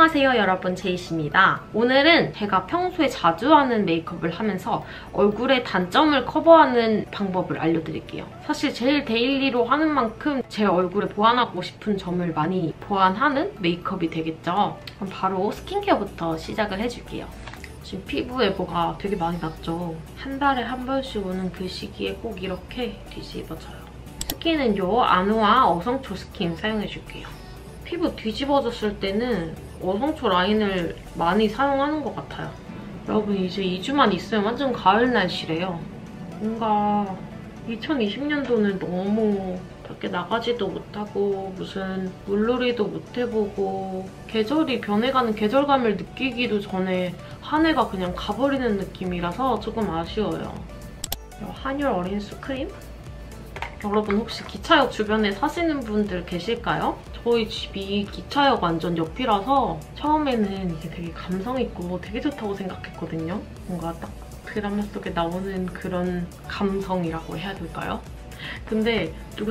안녕하세요 여러분, 제이씨입니다. 오늘은 제가 평소에 자주 하는 메이크업을 하면서 얼굴의 단점을 커버하는 방법을 알려드릴게요. 사실 제일 데일리로 하는 만큼 제 얼굴에 보완하고 싶은 점을 많이 보완하는 메이크업이 되겠죠. 그럼 바로 스킨케어부터 시작을 해줄게요. 지금 피부에 뭐가 되게 많이 났죠? 한 달에 한 번씩 오는 그 시기에 꼭 이렇게 뒤집어져요. 스킨은 요 아누아 어성초 스킨 사용해줄게요. 피부 뒤집어졌을 때는 어성초 라인을 많이 사용하는 것 같아요. 여러분 이제 2주만 있으면 완전 가을 날씨래요. 뭔가 2020년도는 너무 밖에 나가지도 못하고 무슨 물놀이도 못해보고 계절이 변해가는 계절감을 느끼기도 전에 한 해가 그냥 가버리는 느낌이라서 조금 아쉬워요. 한율 어린수 크림? 여러분 혹시 기차역 주변에 사시는 분들 계실까요? 저희 집이 기차역 완전 옆이라서 처음에는 이게 되게 감성 있고 되게 좋다고 생각했거든요. 뭔가 딱 드라마 속에 나오는 그런 감성이라고 해야 될까요? 근데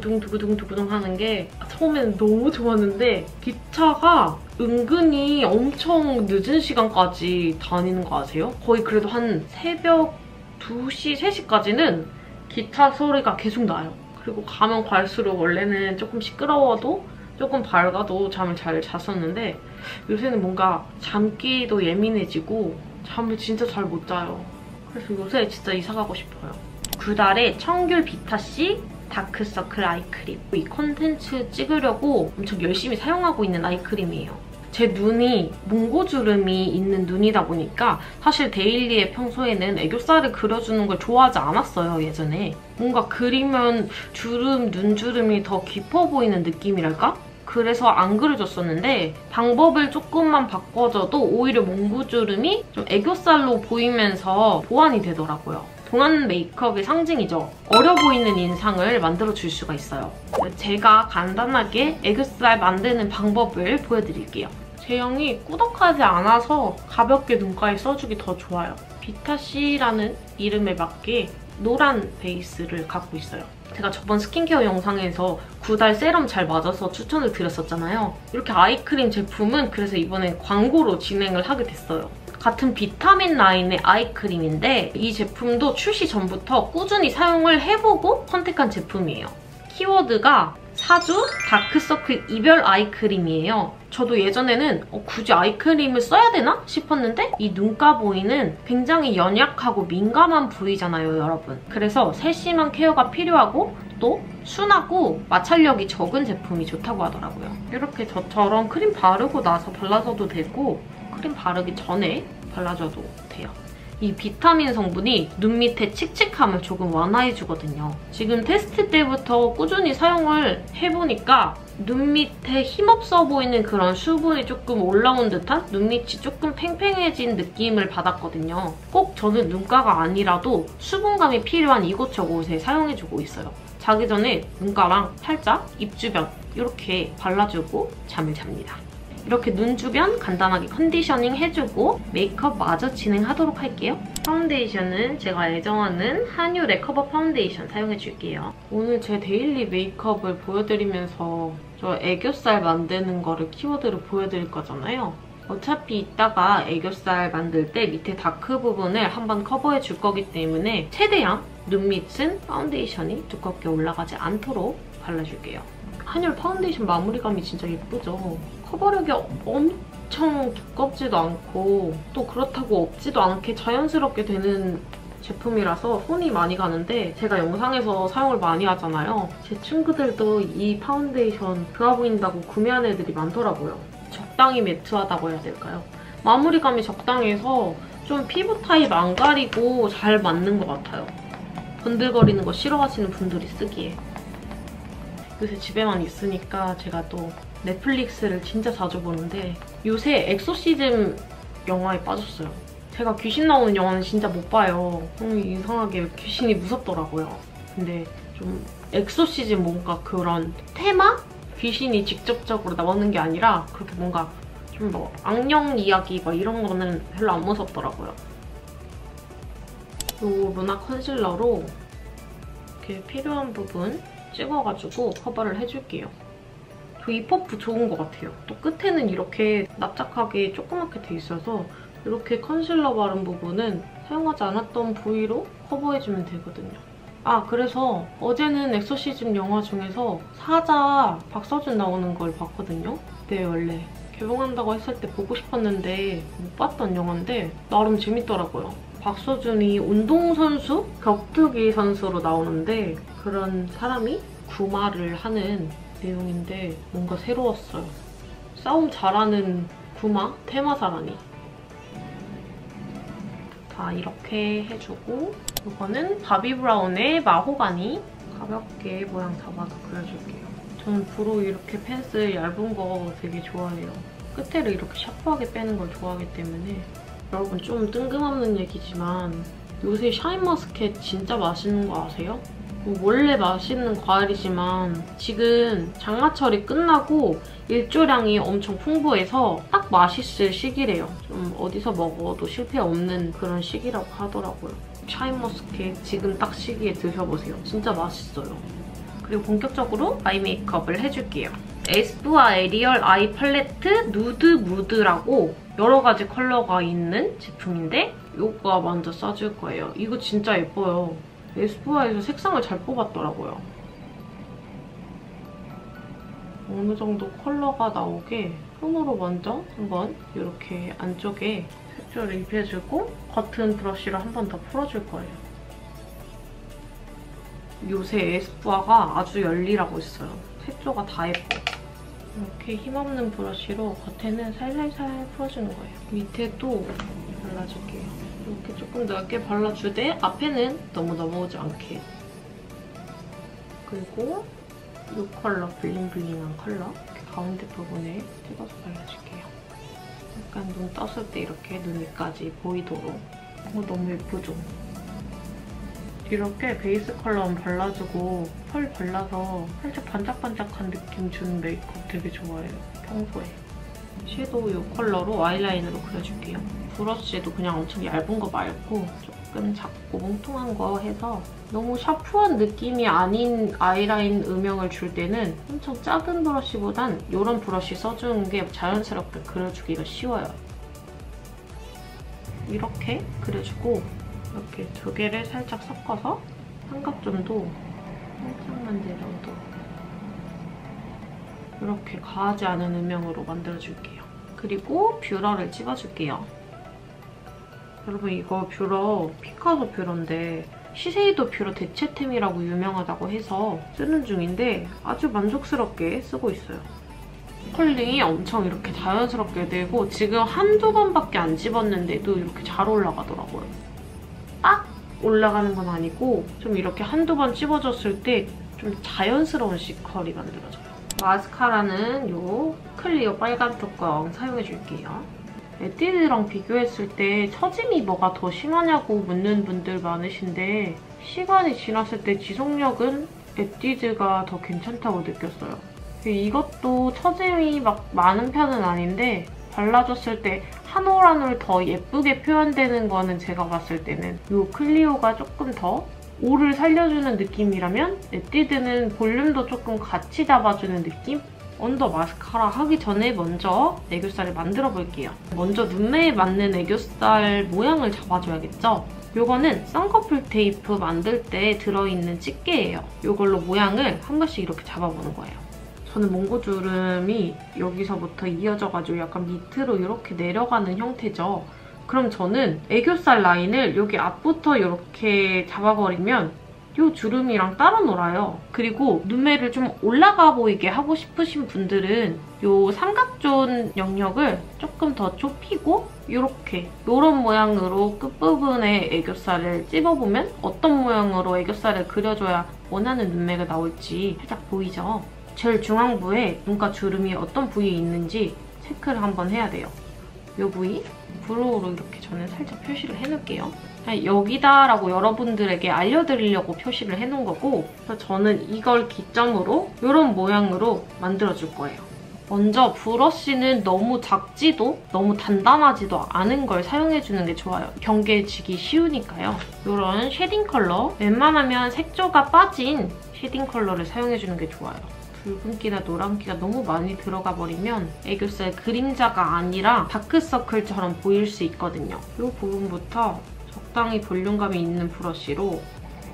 두구둥 하는 게 처음에는 너무 좋았는데 기차가 은근히 엄청 늦은 시간까지 다니는 거 아세요? 거의 그래도 한 새벽 2시, 3시까지는 기차 소리가 계속 나요. 그리고 가면 갈수록 원래는 조금 시끄러워도 조금 밝아도 잠을 잘 잤었는데 요새는 뭔가 잠기도 예민해지고 잠을 진짜 잘 못 자요. 그래서 요새 진짜 이사 가고 싶어요. 구달의 청귤 비타C 다크서클 아이크림. 이 컨텐츠 찍으려고 엄청 열심히 사용하고 있는 아이크림이에요. 제 눈이 몽고주름이 있는 눈이다 보니까 사실 데일리에 평소에는 애교살을 그려주는 걸 좋아하지 않았어요, 예전에. 뭔가 그리면 주름, 눈주름이 더 깊어 보이는 느낌이랄까? 그래서 안 그려줬었는데 방법을 조금만 바꿔줘도 오히려 몽고주름이 좀 애교살로 보이면서 보완이 되더라고요. 동안 메이크업의 상징이죠. 어려 보이는 인상을 만들어줄 수가 있어요. 제가 간단하게 애교살 만드는 방법을 보여드릴게요. 제형이 꾸덕하지 않아서 가볍게 눈가에 써주기 더 좋아요. 비타C라는 이름에 맞게 노란 베이스를 갖고 있어요. 제가 저번 스킨케어 영상에서 구달 세럼 잘 맞아서 추천을 드렸었잖아요. 이렇게 아이크림 제품은 그래서 이번에 광고로 진행을 하게 됐어요. 같은 비타민 라인의 아이크림인데 이 제품도 출시 전부터 꾸준히 사용을 해보고 선택한 제품이에요. 키워드가 사주 다크서클 이별 아이크림이에요. 저도 예전에는 굳이 아이크림을 써야 되나 싶었는데 이 눈가 부위는 굉장히 연약하고 민감한 부위잖아요, 여러분. 그래서 세심한 케어가 필요하고 또 순하고 마찰력이 적은 제품이 좋다고 하더라고요. 이렇게 저처럼 크림 바르고 나서 발라줘도 되고 크림 바르기 전에 발라줘도 돼요. 이 비타민 성분이 눈 밑에 칙칙함을 조금 완화해주거든요. 지금 테스트 때부터 꾸준히 사용을 해보니까 눈 밑에 힘없어 보이는 그런 수분이 조금 올라온 듯한 눈 밑이 조금 팽팽해진 느낌을 받았거든요. 꼭 저는 눈가가 아니라도 수분감이 필요한 이곳저곳에 사용해주고 있어요. 자기 전에 눈가랑 살짝 입 주변 이렇게 발라주고 잠을 잡니다. 이렇게 눈 주변 간단하게 컨디셔닝 해주고 메이크업 마저 진행하도록 할게요. 파운데이션은 제가 애정하는 한유 레커버 파운데이션 사용해줄게요. 오늘 제 데일리 메이크업을 보여드리면서 저 애교살 만드는 거를 키워드로 보여드릴 거잖아요. 어차피 이따가 애교살 만들 때 밑에 다크 부분을 한번 커버해줄 거기 때문에 최대한 눈 밑은 파운데이션이 두껍게 올라가지 않도록 발라줄게요. 한율 파운데이션 마무리감이 진짜 예쁘죠? 커버력이 엄청 두껍지도 않고 또 그렇다고 없지도 않게 자연스럽게 되는 제품이라서 손이 많이 가는데 제가 영상에서 사용을 많이 하잖아요. 제 친구들도 이 파운데이션 좋아 보인다고 구매하는 애들이 많더라고요. 적당히 매트하다고 해야 될까요? 마무리감이 적당해서 좀 피부 타입 안 가리고 잘 맞는 것 같아요. 번들거리는 거 싫어하시는 분들이 쓰기에. 요새 집에만 있으니까 제가 또 넷플릭스를 진짜 자주 보는데 요새 엑소시즘 영화에 빠졌어요. 제가 귀신 나오는 영화는 진짜 못 봐요. 이상하게 귀신이 무섭더라고요. 근데 좀 엑소시즘 뭔가 그런 테마? 귀신이 직접적으로 나오는 게 아니라 그렇게 뭔가 좀 뭐 악령 이야기 막 이런 거는 별로 안 무섭더라고요. 요 루나 컨실러로 이렇게 필요한 부분 찍어가지고 커버를 해줄게요. V-퍼프 좋은 것 같아요. 또 끝에는 이렇게 납작하게 조그맣게 돼 있어서 이렇게 컨실러 바른 부분은 사용하지 않았던 부위로 커버해주면 되거든요. 아, 그래서 어제는 엑소시즘 영화 중에서 사자 박서준 나오는 걸 봤거든요. 네, 원래 개봉한다고 했을 때 보고 싶었는데 못 봤던 영화인데 나름 재밌더라고요. 박서준이 운동선수? 격투기 선수로 나오는데 그런 사람이 구마를 하는 내용인데 뭔가 새로웠어요. 싸움 잘하는 구마? 테마사라니. 다 이렇게 해주고 이거는 바비 브라운의 마호가니 가볍게 모양 잡아서 그려줄게요. 저는 브로 이렇게 펜슬 얇은 거 되게 좋아해요. 끝에를 이렇게 샤프하게 빼는 걸 좋아하기 때문에 여러분 좀 뜬금없는 얘기지만 요새 샤인머스켓 진짜 맛있는 거 아세요? 원래 맛있는 과일이지만 지금 장마철이 끝나고 일조량이 엄청 풍부해서 딱 맛있을 시기래요. 좀 어디서 먹어도 실패 없는 그런 시기라고 하더라고요. 샤인머스켓 지금 딱 시기에 드셔보세요. 진짜 맛있어요. 그리고 본격적으로 아이 메이크업을 해줄게요. 에스쁘아 에리얼 아이 팔레트 누드 무드라고 여러 가지 컬러가 있는 제품인데 이거 먼저 써줄 거예요. 이거 진짜 예뻐요. 에스쁘아에서 색상을 잘 뽑았더라고요. 어느 정도 컬러가 나오게 손으로 먼저 한번 이렇게 안쪽에 색조를 입혀주고 겉은 브러쉬로 한 번 더 풀어줄 거예요. 요새 에스쁘아가 아주 열일하고 있어요. 색조가 다 예뻐. 이렇게 힘없는 브러쉬로 겉에는 살살살 풀어주는 거예요. 밑에도 발라줄게요. 이렇게 조금 넓게 발라주되 앞에는 너무 넘어오지 않게. 그리고 이 컬러, 블링블링한 컬러 이렇게 가운데 부분에 찍어서 발라줄게요. 약간 눈 떴을 때 이렇게 눈 위까지 보이도록. 너무 예쁘죠? 이렇게 베이스 컬러만 발라주고 펄 발라서 살짝 반짝반짝한 느낌 주는 메이크업 되게 좋아해요, 평소에. 섀도우 이 컬러로 아이라인으로 그려줄게요. 브러쉬도 그냥 엄청 얇은 거 말고 조금 작고 뭉퉁한 거 해서 너무 샤프한 느낌이 아닌 아이라인 음영을 줄 때는 엄청 작은 브러쉬보단 이런 브러쉬 써주는 게 자연스럽게 그려주기가 쉬워요. 이렇게 그려주고 이렇게 두 개를 살짝 섞어서 삼각존도 살짝만 내려도 이렇게 과하지 않은 음영으로 만들어줄게요. 그리고 뷰러를 찍어줄게요. 여러분 이거 뷰러 피카소 뷰러인데 시세이도 뷰러 대체템이라고 유명하다고 해서 쓰는 중인데 아주 만족스럽게 쓰고 있어요. 컬링이 엄청 이렇게 자연스럽게 되고 지금 한두 번밖에 안 집었는데도 이렇게 잘 올라가더라고요. 딱 올라가는 건 아니고 좀 이렇게 한두 번 찝어줬을 때 좀 자연스러운 C컬이 만들어져요. 마스카라는 이 클리오 빨간 뚜껑 사용해줄게요. 에뛰드랑 비교했을 때 처짐이 뭐가 더 심하냐고 묻는 분들 많으신데 시간이 지났을 때 지속력은 에뛰드가 더 괜찮다고 느꼈어요. 이것도 처짐이 막 많은 편은 아닌데 발라줬을 때 한 올 한 올 더 예쁘게 표현되는 거는 제가 봤을 때는 이 클리오가 조금 더 올을 살려주는 느낌이라면 에뛰드는 볼륨도 조금 같이 잡아주는 느낌? 언더 마스카라 하기 전에 먼저 애교살을 만들어 볼게요. 먼저 눈매에 맞는 애교살 모양을 잡아줘야겠죠? 이거는 쌍꺼풀 테이프 만들 때 들어있는 집게예요. 이걸로 모양을 한 번씩 이렇게 잡아보는 거예요. 저는 몽고주름이 여기서부터 이어져가지고 약간 밑으로 이렇게 내려가는 형태죠. 그럼 저는 애교살 라인을 여기 앞부터 이렇게 잡아버리면 이 주름이랑 따로 놀아요. 그리고 눈매를 좀 올라가 보이게 하고 싶으신 분들은 이 삼각존 영역을 조금 더 좁히고 이렇게 이런 모양으로 끝부분에 애교살을 찝어보면 어떤 모양으로 애교살을 그려줘야 원하는 눈매가 나올지 살짝 보이죠? 제일 중앙부에 눈가 주름이 어떤 부위에 있는지 체크를 한번 해야 돼요. 이 부위 브로우로 이렇게 저는 살짝 표시를 해놓을게요. 여기다라고 여러분들에게 알려드리려고 표시를 해놓은 거고 그래서 저는 이걸 기점으로 이런 모양으로 만들어줄 거예요. 먼저 브러쉬는 너무 작지도 너무 단단하지도 않은 걸 사용해주는 게 좋아요. 경계지기 쉬우니까요. 이런 쉐딩 컬러, 웬만하면 색조가 빠진 쉐딩 컬러를 사용해주는 게 좋아요. 붉은기나 노란기가 너무 많이 들어가 버리면 애교살 그림자가 아니라 다크서클처럼 보일 수 있거든요. 이 부분부터 적당히 볼륨감이 있는 브러쉬로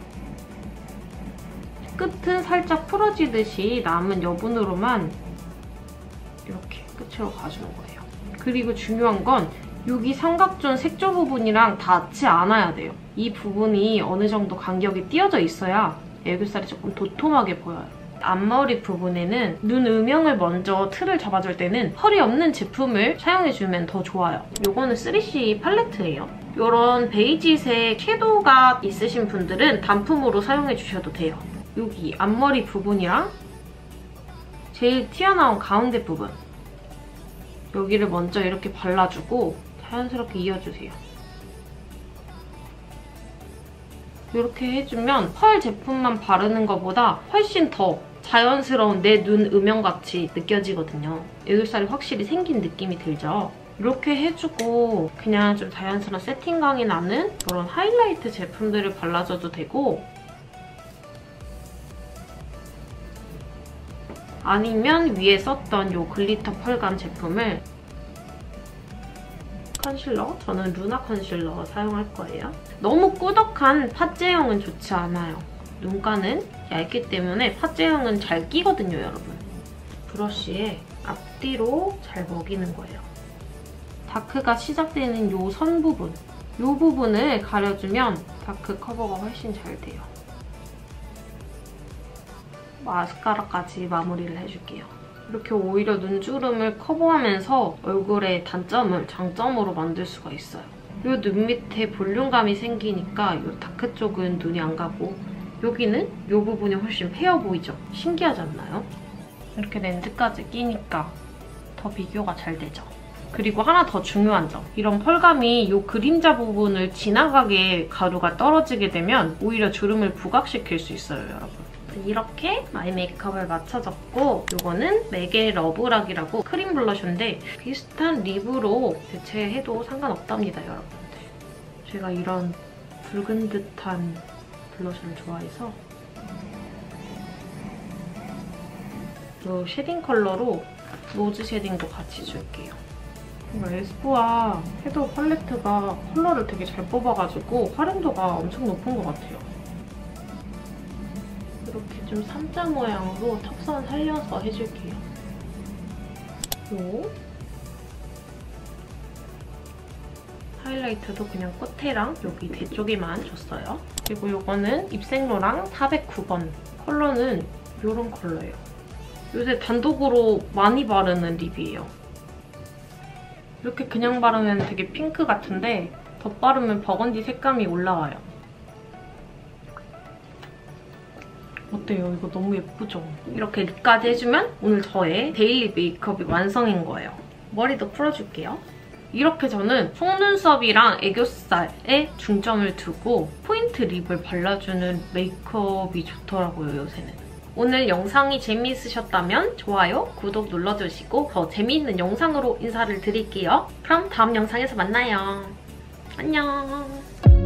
끝은 살짝 풀어지듯이 남은 여분으로만 이렇게 끝으로 가주는 거예요. 그리고 중요한 건 여기 삼각존 색조 부분이랑 닿지 않아야 돼요. 이 부분이 어느 정도 간격이 띄어져 있어야 애교살이 조금 도톰하게 보여요. 앞머리 부분에는 눈 음영을 먼저 틀을 잡아줄 때는 펄이 없는 제품을 사용해주면 더 좋아요. 이거는 3C 팔레트예요. 이런 베이지색 섀도우가 있으신 분들은 단품으로 사용해주셔도 돼요. 여기 앞머리 부분이랑 제일 튀어나온 가운데 부분 여기를 먼저 이렇게 발라주고 자연스럽게 이어주세요. 이렇게 해주면 펄 제품만 바르는 것보다 훨씬 더 자연스러운 내 눈 음영같이 느껴지거든요. 애교살이 확실히 생긴 느낌이 들죠? 이렇게 해주고 그냥 좀 자연스러운 세팅감이 나는 그런 하이라이트 제품들을 발라줘도 되고 아니면 위에 썼던 이 글리터 펄감 제품을 컨실러? 저는 루나 컨실러 사용할 거예요. 너무 꾸덕한 팥제형은 좋지 않아요. 눈가는 얇기 때문에 팥제형은 잘 끼거든요, 여러분. 브러쉬에 앞뒤로 잘 먹이는 거예요. 다크가 시작되는 이 선 부분, 이 부분을 가려주면 다크 커버가 훨씬 잘 돼요. 마스카라까지 마무리를 해줄게요. 이렇게 오히려 눈주름을 커버하면서 얼굴의 단점을 장점으로 만들 수가 있어요. 이 눈 밑에 볼륨감이 생기니까 이 다크 쪽은 눈이 안 가고 여기는 이 부분이 훨씬 페어 보이죠? 신기하지 않나요? 이렇게 렌즈까지 끼니까 더 비교가 잘 되죠? 그리고 하나 더 중요한 점. 이런 펄감이 이 그림자 부분을 지나가게 가루가 떨어지게 되면 오히려 주름을 부각시킬 수 있어요, 여러분. 이렇게 마이 메이크업을 맞춰줬고 이거는 맥의 러브락이라고 크림 블러셔인데 비슷한 립으로 대체해도 상관없답니다, 여러분들. 제가 이런 붉은 듯한 블러셔를 좋아해서 이 쉐딩 컬러로 로즈 쉐딩도 같이 줄게요. 에스쁘아 섀도우 팔레트가 컬러를 되게 잘 뽑아가지고 활용도가 엄청 높은 것 같아요. 이렇게 좀 삼자 모양으로 턱선 살려서 해줄게요. 요 하이라이트도 그냥 끝에랑 여기 뒤쪽에만 줬어요. 그리고 이거는 입생로랑 409번 컬러는 이런 컬러예요. 요새 단독으로 많이 바르는 립이에요. 이렇게 그냥 바르면 되게 핑크 같은데 덧바르면 버건디 색감이 올라와요. 어때요? 이거 너무 예쁘죠? 이렇게 립까지 해주면 오늘 저의 데일리 메이크업이 완성인 거예요. 머리도 풀어줄게요. 이렇게 저는 속눈썹이랑 애교살에 중점을 두고 포인트 립을 발라주는 메이크업이 좋더라고요, 요새는. 오늘 영상이 재미있으셨다면 좋아요, 구독 눌러주시고 더 재미있는 영상으로 인사를 드릴게요. 그럼 다음 영상에서 만나요. 안녕.